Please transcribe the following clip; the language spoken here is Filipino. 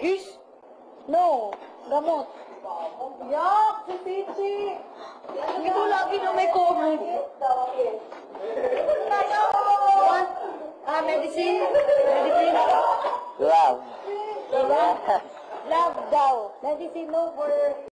Kiss? No. Gamot. Yak! Si Pichi! Ito lagi na may comment. What? Medicine? Medicine? Love. Love daw. Medicine over